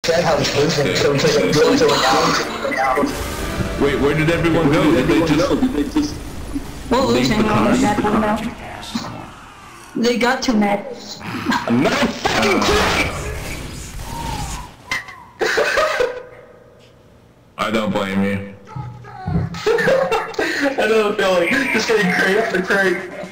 That how it's losing, so it's like really going down. Wait, where did everyone go? Did they just We're leave losing the all car? of that one now. They got too mad. No fucking I don't blame you. I know the feeling. Just getting crate after crate.